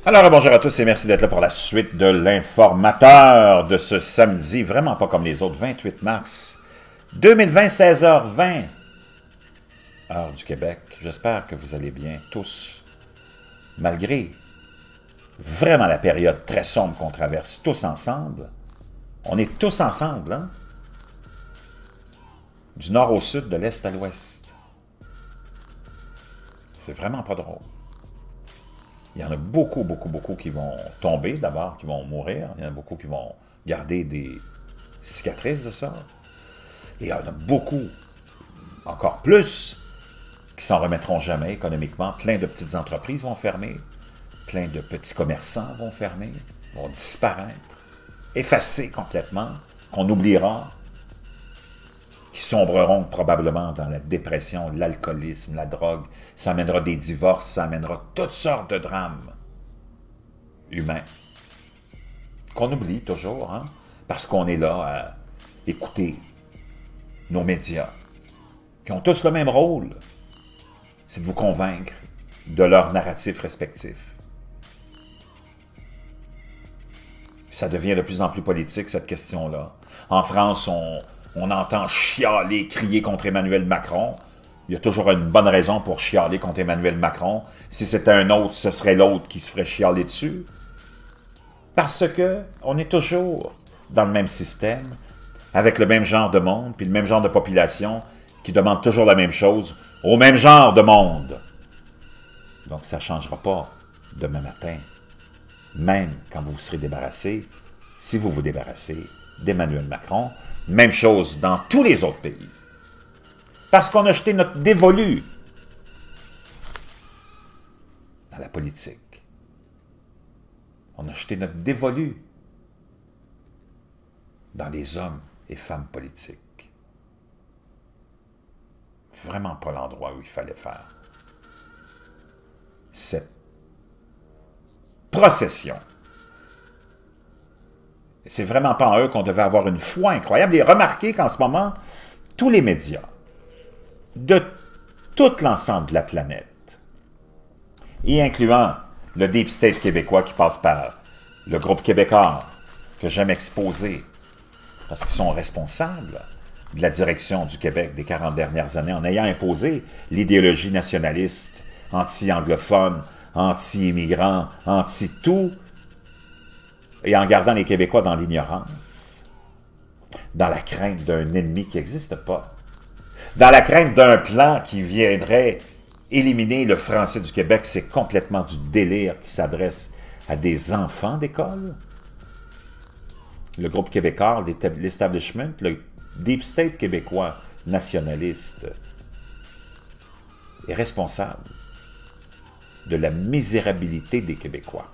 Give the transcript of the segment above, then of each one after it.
Alors, bonjour à tous et merci d'être là pour la suite de l'informateur de ce samedi, vraiment pas comme les autres, 28 mars 2020, 16h20, heure du Québec. J'espère que vous allez bien tous, malgré vraiment la période très sombre qu'on traverse tous ensemble. On est tous ensemble, hein? Du nord au sud, de l'est à l'ouest. C'est vraiment pas drôle. Il y en a beaucoup qui vont tomber d'abord, qui vont mourir. Il y en a beaucoup qui vont garder des cicatrices de ça. Et il y en a beaucoup, encore plus, qui s'en remettront jamais économiquement. Plein de petites entreprises vont fermer. Plein de petits commerçants vont fermer, vont disparaître, effacer complètement, qu'on oubliera, qui sombreront probablement dans la dépression, l'alcoolisme, la drogue. Ça amènera des divorces, ça amènera toutes sortes de drames humains qu'on oublie toujours, hein, parce qu'on est là à écouter nos médias, qui ont tous le même rôle, c'est de vous convaincre de leurs narratifs respectifs. Ça devient de plus en plus politique, cette question-là. En France, on entend chialer, crier contre Emmanuel Macron. Il y a toujours une bonne raison pour chialer contre Emmanuel Macron. Si c'était un autre, ce serait l'autre qui se ferait chialer dessus. Parce que on est toujours dans le même système, avec le même genre de monde, puis le même genre de population, qui demande toujours la même chose, au même genre de monde. Donc ça ne changera pas demain matin. Même quand vous vous serez débarrassé, si vous vous débarrassez d'Emmanuel Macron, même chose dans tous les autres pays. Parce qu'on a jeté notre dévolu dans la politique. On a jeté notre dévolu dans les hommes et femmes politiques. Vraiment pas l'endroit où il fallait faire cette procession. C'est vraiment pas en eux qu'on devait avoir une foi incroyable. Et remarquez qu'en ce moment, tous les médias de tout l'ensemble de la planète, y incluant le Deep State québécois qui passe par le groupe québécois, que j'aime exposer, parce qu'ils sont responsables de la direction du Québec des 40 dernières années, en ayant imposé l'idéologie nationaliste, anti-anglophone, anti-immigrants, anti-tout, et en gardant les Québécois dans l'ignorance, dans la crainte d'un ennemi qui n'existe pas, dans la crainte d'un plan qui viendrait éliminer le français du Québec. C'est complètement du délire qui s'adresse à des enfants d'école. Le groupe québécois, l'establishment, le Deep State québécois nationaliste est responsable de la misérabilité des Québécois.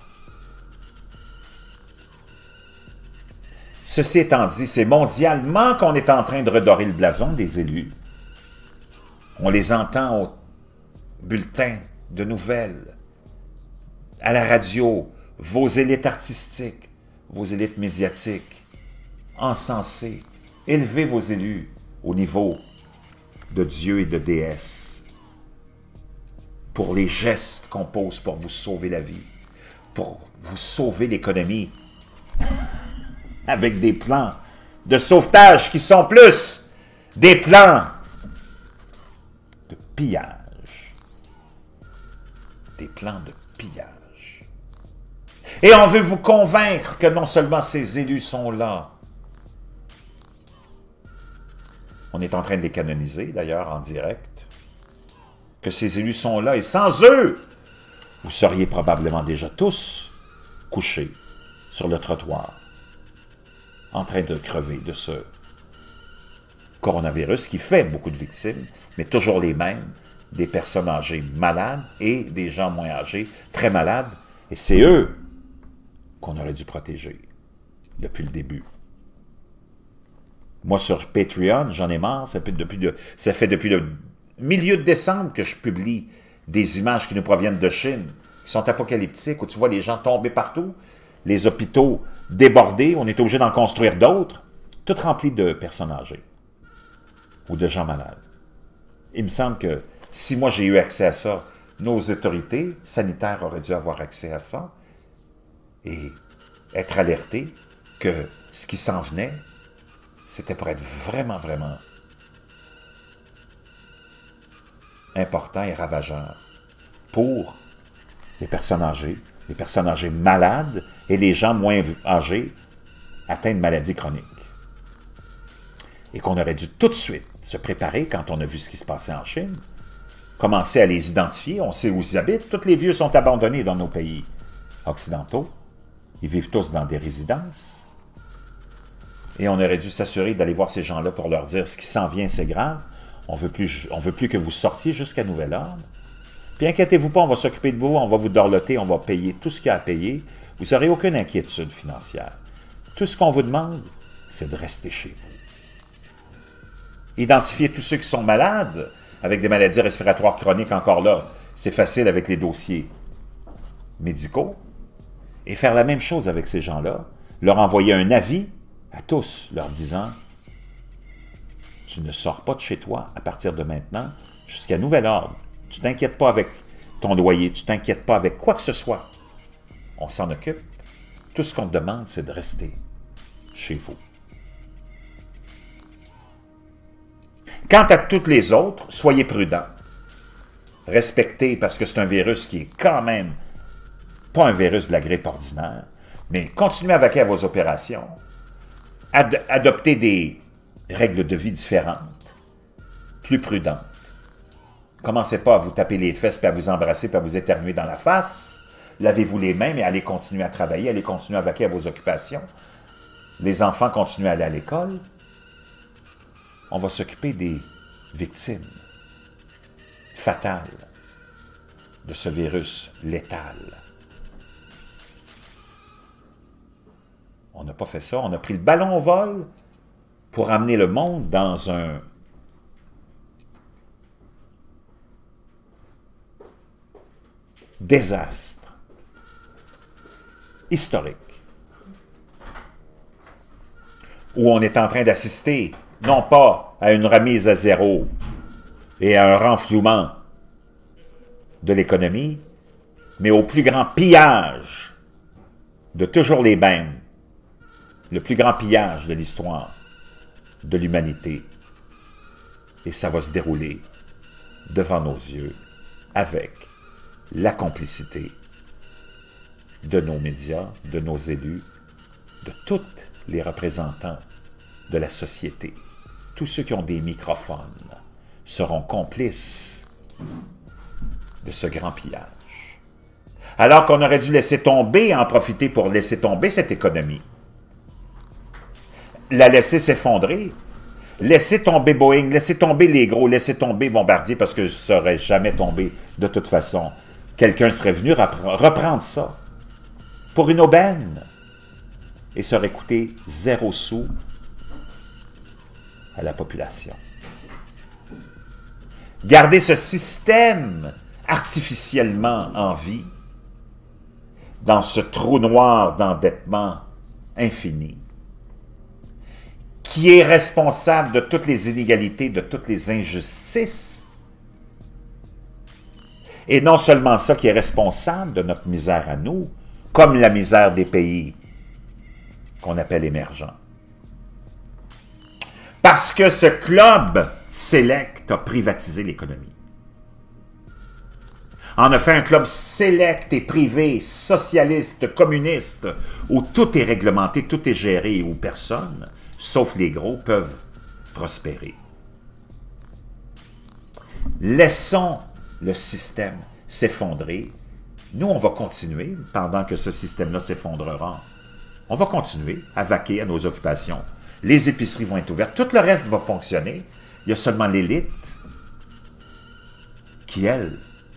Ceci étant dit, c'est mondialement qu'on est en train de redorer le blason des élus. On les entend au bulletin de nouvelles, à la radio, vos élites artistiques, vos élites médiatiques, encensez, élevez vos élus au niveau de Dieu et de déesse, pour les gestes qu'on pose pour vous sauver la vie, pour vous sauver l'économie, avec des plans de sauvetage qui sont plus des plans de pillage. Des plans de pillage. Et on veut vous convaincre que non seulement ces élus sont là, on est en train de les canoniser d'ailleurs en direct, que ces élus sont là et sans eux, vous seriez probablement déjà tous couchés sur le trottoir, en train de crever de ce coronavirus qui fait beaucoup de victimes, mais toujours les mêmes, des personnes âgées malades et des gens moins âgés, très malades, et c'est eux qu'on aurait dû protéger depuis le début. Moi, sur Patreon, j'en ai marre, ça fait depuis le milieu de décembre que je publie des images qui nous proviennent de Chine, qui sont apocalyptiques, où tu vois les gens tomber partout, les hôpitaux débordés, on est obligé d'en construire d'autres, tout rempli de personnes âgées ou de gens malades. Il me semble que si moi j'ai eu accès à ça, nos autorités sanitaires auraient dû avoir accès à ça, et être alerté que ce qui s'en venait, c'était pour être vraiment, vraiment important et ravageur pour les personnes âgées malades et les gens moins âgés atteints de maladies chroniques. Et qu'on aurait dû tout de suite se préparer quand on a vu ce qui se passait en Chine, commencer à les identifier, on sait où ils habitent, tous les vieux sont abandonnés dans nos pays occidentaux, ils vivent tous dans des résidences, et on aurait dû s'assurer d'aller voir ces gens-là pour leur dire ce qui s'en vient, c'est grave, on veut plus que vous sortiez jusqu'à nouvel ordre. Puis inquiétez-vous pas, on va s'occuper de vous, on va vous dorloter, on va payer tout ce qu'il y a à payer. Vous n'aurez aucune inquiétude financière. Tout ce qu'on vous demande, c'est de rester chez vous. Identifier tous ceux qui sont malades, avec des maladies respiratoires chroniques encore là, c'est facile avec les dossiers médicaux. Et faire la même chose avec ces gens-là, leur envoyer un avis à tous, leur disant « Tu ne sors pas de chez toi à partir de maintenant jusqu'à nouvel ordre. Tu ne t'inquiètes pas avec ton loyer, tu ne t'inquiètes pas avec quoi que ce soit. On s'en occupe. Tout ce qu'on te demande, c'est de rester chez vous. » Quant à toutes les autres, soyez prudents. Respectez, parce que c'est un virus qui est quand même pas un virus de la grippe ordinaire, mais continuez à vaquer à vos opérations. Adoptez des règles de vie différentes, plus prudentes. Commencez pas à vous taper les fesses, puis à vous embrasser, puis à vous éternuer dans la face. Lavez-vous les mains, mais allez continuer à travailler, allez continuer à vaquer à vos occupations. Les enfants continuent à aller à l'école. On va s'occuper des victimes fatales de ce virus létal. On n'a pas fait ça, on a pris le ballon au vol pour amener le monde dans un désastre historique où on est en train d'assister non pas à une remise à zéro et à un renflouement de l'économie, mais au plus grand pillage de toujours les mêmes, le plus grand pillage de l'histoire de l'humanité. Et ça va se dérouler devant nos yeux avec la complicité de nos médias, de nos élus, de tous les représentants de la société. Tous ceux qui ont des microphones seront complices de ce grand pillage. Alors qu'on aurait dû laisser tomber, en profiter pour laisser tomber cette économie. La laisser s'effondrer. Laisser tomber Boeing, laisser tomber les gros, laisser tomber Bombardier, parce que ça n'aurait jamais tombé de toute façon. Quelqu'un serait venu reprendre ça pour une aubaine et ça aurait coûté 0 sou à la population. Garder ce système artificiellement en vie dans ce trou noir d'endettement infini qui est responsable de toutes les inégalités, de toutes les injustices, et non seulement ça, qui est responsable de notre misère à nous, comme la misère des pays qu'on appelle émergents. Parce que ce club sélect a privatisé l'économie. En a fait un club sélect et privé, socialiste, communiste, où tout est réglementé, tout est géré, et où personne, sauf les gros, peuvent prospérer. Laissons le système s'effondrer. Nous, on va continuer, pendant que ce système-là s'effondrera, on va continuer à vaquer à nos occupations. Les épiceries vont être ouvertes, tout le reste va fonctionner. Il y a seulement l'élite qui, elle,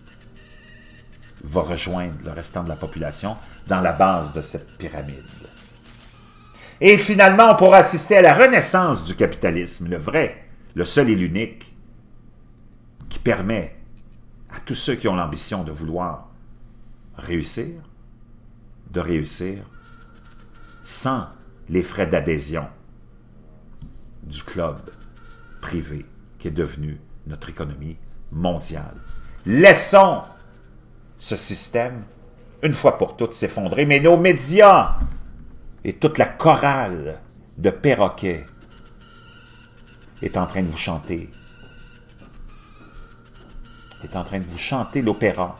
va rejoindre le restant de la population dans la base de cette pyramide. Et finalement, on pourra assister à la renaissance du capitalisme, le vrai, le seul et l'unique, qui permet à tous ceux qui ont l'ambition de vouloir réussir, de réussir sans les frais d'adhésion du club privé qui est devenu notre économie mondiale. Laissons ce système une fois pour toutes, s'effondrer. Mais nos médias et toute la chorale de perroquets est en train de vous chanter. Est en train de vous chanter l'opéra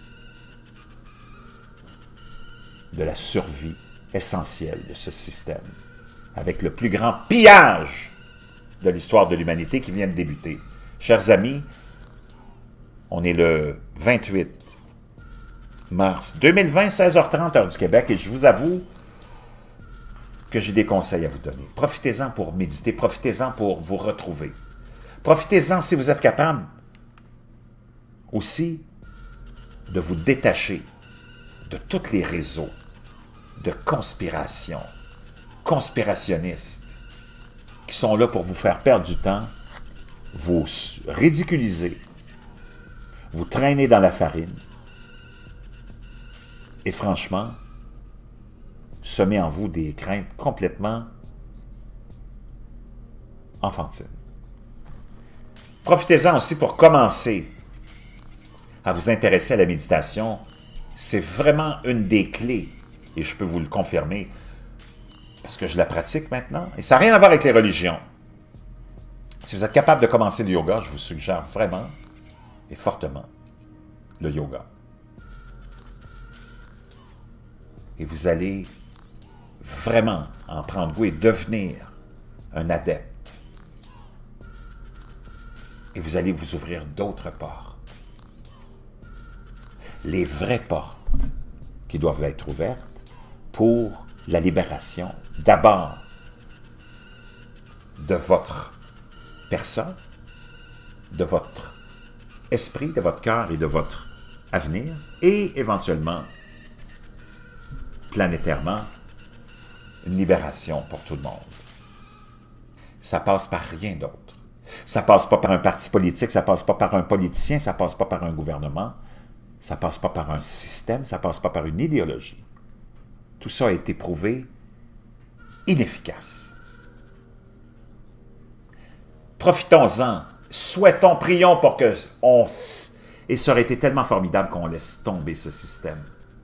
de la survie essentielle de ce système, avec le plus grand pillage de l'histoire de l'humanité qui vient de débuter. Chers amis, on est le 28 mars 2020, 16h30, heure du Québec, et je vous avoue que j'ai des conseils à vous donner. Profitez-en pour méditer, profitez-en pour vous retrouver. Profitez-en, si vous êtes capable, aussi, de vous détacher de tous les réseaux de conspiration, conspirationnistes, qui sont là pour vous faire perdre du temps, vous ridiculiser, vous traîner dans la farine, et franchement, semer en vous des craintes complètement enfantines. Profitez-en aussi pour commencer à vous intéresser à la méditation. C'est vraiment une des clés, et je peux vous le confirmer, parce que je la pratique maintenant, et ça n'a rien à voir avec les religions. Si vous êtes capable de commencer le yoga, je vous suggère vraiment et fortement le yoga. Et vous allez vraiment en prendre goût et devenir un adepte. Et vous allez vous ouvrir d'autres portes. Les vraies portes qui doivent être ouvertes pour la libération, d'abord, de votre personne, de votre esprit, de votre cœur et de votre avenir, et éventuellement, planétairement, une libération pour tout le monde. Ça passe par rien d'autre. Ça passe pas par un parti politique, ça passe pas par un politicien, ça passe pas par un gouvernement, ça passe pas par un système, ça passe pas par une idéologie. Tout ça a été prouvé inefficace. Profitons-en, souhaitons, prions pour que on... Et ça aurait été tellement formidable qu'on laisse tomber ce système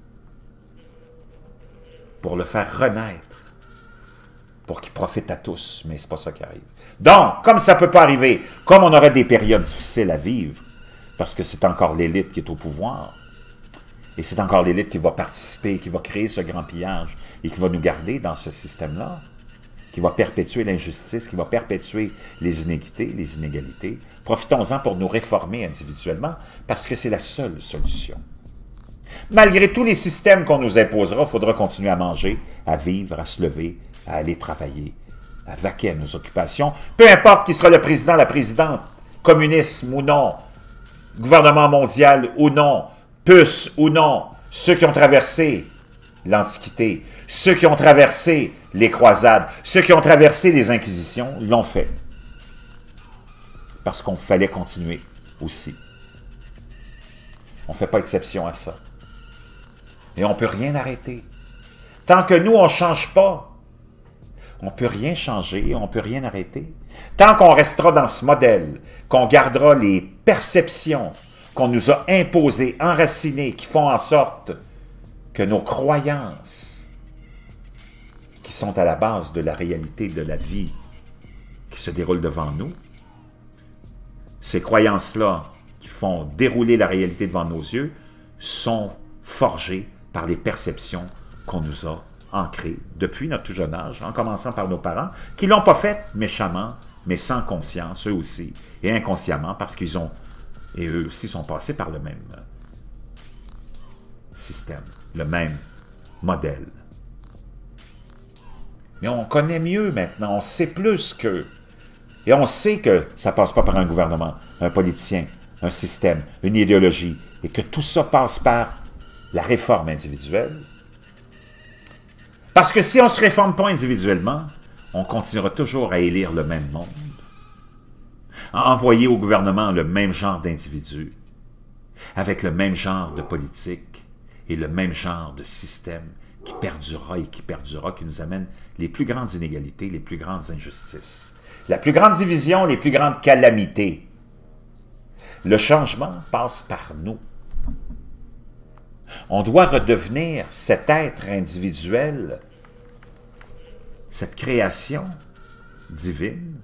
pour le faire renaître, pour qu'il profite à tous, mais c'est pas ça qui arrive. Donc, comme ça ne peut pas arriver, comme on aurait des périodes difficiles à vivre, parce que c'est encore l'élite qui est au pouvoir, et c'est encore l'élite qui va participer, qui va créer ce grand pillage, et qui va nous garder dans ce système-là, qui va perpétuer l'injustice, qui va perpétuer les inéquités, les inégalités. Profitons-en pour nous réformer individuellement, parce que c'est la seule solution. Malgré tous les systèmes qu'on nous imposera, il faudra continuer à manger, à vivre, à se lever, à aller travailler, à vaquer à nos occupations. Peu importe qui sera le président, la présidente, communisme ou non, gouvernement mondial ou non, puce ou non, ceux qui ont traversé l'Antiquité, ceux qui ont traversé les croisades, ceux qui ont traversé les inquisitions, l'ont fait. Parce qu'on fallait continuer aussi. On ne fait pas exception à ça. Et on ne peut rien arrêter. Tant que nous, on ne change pas, on ne peut rien changer, on ne peut rien arrêter. Tant qu'on restera dans ce modèle, qu'on gardera les perceptions qu'on nous a imposées, enracinées, qui font en sorte que nos croyances, qui sont à la base de la réalité de la vie qui se déroule devant nous, ces croyances-là qui font dérouler la réalité devant nos yeux, sont forgées par les perceptions qu'on nous a ancrées depuis notre tout jeune âge, en commençant par nos parents, qui ne l'ont pas fait méchamment, mais sans conscience, eux aussi, et inconsciemment, parce qu'ils ont, et eux aussi sont passés par le même système, le même modèle. Mais on connaît mieux maintenant, on sait plus qu'eux. Et on sait que ça ne passe pas par un gouvernement, un politicien, un système, une idéologie, et que tout ça passe par la réforme individuelle. Parce que si on ne se réforme pas individuellement, on continuera toujours à élire le même monde, à envoyer au gouvernement le même genre d'individus, avec le même genre de politique et le même genre de système qui perdurera et qui perdurera, qui nous amène les plus grandes inégalités, les plus grandes injustices, la plus grande division, les plus grandes calamités. Le changement passe par nous. On doit redevenir cet être individuel, cette création divine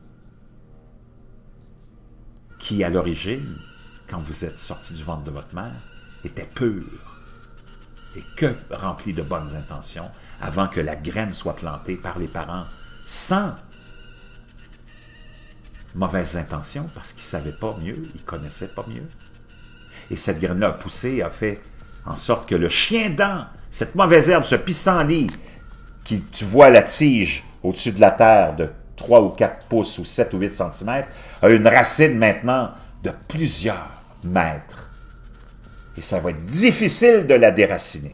qui, à l'origine, quand vous êtes sorti du ventre de votre mère, était pure et que remplie de bonnes intentions avant que la graine soit plantée par les parents sans mauvaises intentions parce qu'ils ne savaient pas mieux, ils ne connaissaient pas mieux. Et cette graine-là a poussé, a fait en sorte que le chien-dent, cette mauvaise herbe, ce pissenlit, qui, tu vois la tige au-dessus de la terre de 3 ou 4 pouces ou 7 ou 8 cm, a une racine maintenant de plusieurs mètres. Et ça va être difficile de la déraciner.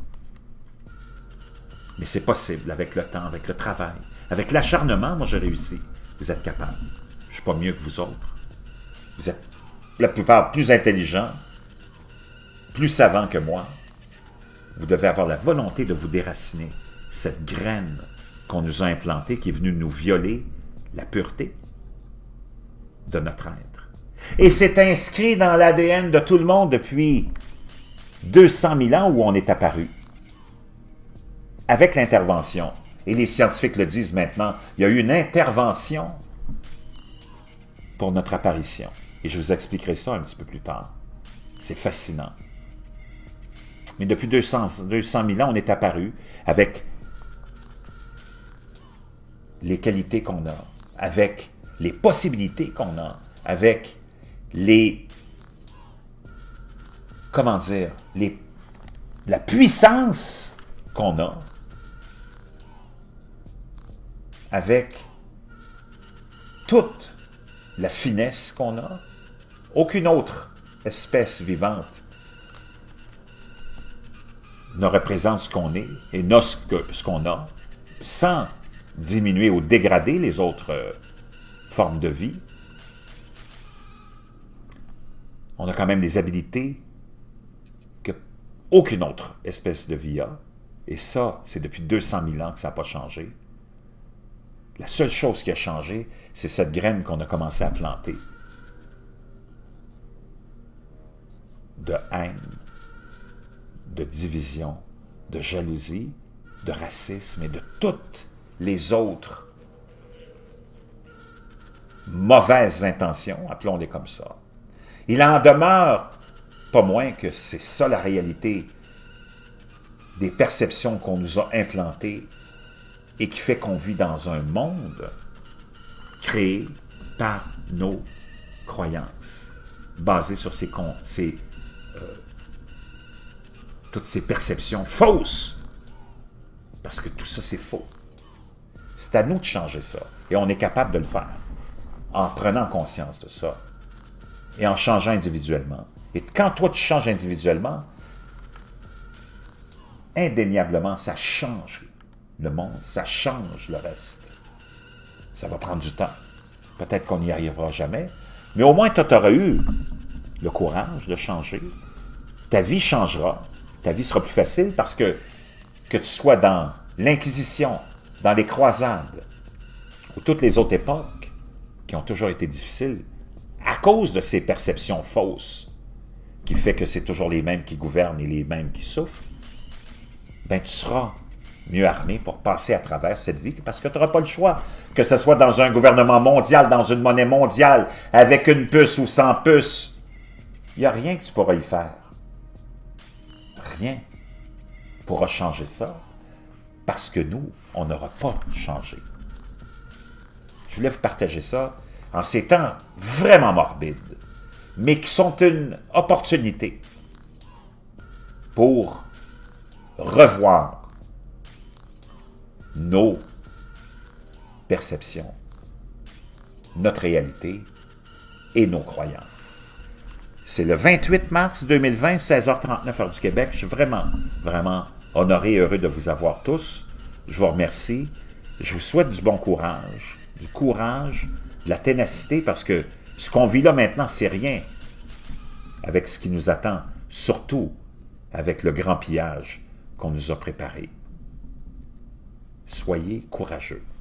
Mais c'est possible avec le temps, avec le travail, avec l'acharnement. Moi, j'ai réussi. Vous êtes capable. Je ne suis pas mieux que vous autres. Vous êtes la plupart plus intelligents, plus savants que moi. Vous devez avoir la volonté de vous déraciner cette graine qu'on nous a implantée, qui est venue nous violer la pureté de notre être. Et c'est inscrit dans l'ADN de tout le monde depuis 200 000 ans où on est apparu. Avec l'intervention, et les scientifiques le disent maintenant, il y a eu une intervention pour notre apparition. Et je vous expliquerai ça un petit peu plus tard. C'est fascinant. Mais depuis 200 000 ans, on est apparu avec les qualités qu'on a, avec les possibilités qu'on a, avec les, comment dire, la puissance qu'on a, avec toute la finesse qu'on a. Aucune autre espèce vivante ne représente ce qu'on est et n'a ce qu'on a, sans diminuer ou dégrader les autres formes de vie. On a quand même des habilités qu'aucune autre espèce de vie a. Et ça, c'est depuis 200 000 ans que ça n'a pas changé. La seule chose qui a changé, c'est cette graine qu'on a commencé à planter. De haine, de division, de jalousie, de racisme et de toutes les autres mauvaises intentions, appelons-les comme ça. Il en demeure pas moins que c'est ça la réalité des perceptions qu'on nous a implantées et qui fait qu'on vit dans un monde créé par nos croyances, basé sur toutes ces perceptions fausses. Parce que tout ça, c'est faux. C'est à nous de changer ça. Et on est capable de le faire en prenant conscience de ça et en changeant individuellement. Et quand toi, tu changes individuellement, indéniablement, ça change le monde, ça change le reste. Ça va prendre du temps. Peut-être qu'on n'y arrivera jamais, mais au moins, tu auras eu le courage de changer. Ta vie changera. Ta vie sera plus facile parce que tu sois dans l'Inquisition, dans les croisades, ou toutes les autres époques qui ont toujours été difficiles, à cause de ces perceptions fausses, qui fait que c'est toujours les mêmes qui gouvernent et les mêmes qui souffrent, ben tu seras mieux armé pour passer à travers cette vie, parce que tu n'auras pas le choix, que ce soit dans un gouvernement mondial, dans une monnaie mondiale, avec une puce ou sans puce. Il n'y a rien que tu pourras y faire. Rien pourra changer ça, parce que nous, on n'aura pas changé. Je voulais vous partager ça en ces temps vraiment morbides, mais qui sont une opportunité pour revoir nos perceptions, notre réalité et nos croyances. C'est le 28 mars 2020, 16h39, heure du Québec. Je suis vraiment, vraiment honoré et heureux de vous avoir tous. Je vous remercie. Je vous souhaite du bon courage, de la ténacité, parce que ce qu'on vit là maintenant, c'est rien avec ce qui nous attend, surtout avec le grand pillage qu'on nous a préparé. Soyez courageux.